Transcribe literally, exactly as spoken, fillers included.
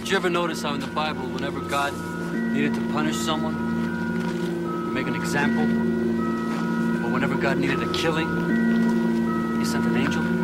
Did you ever notice how in the Bible, whenever God needed to punish someone, make an example, or whenever God needed a killing, he sent an angel?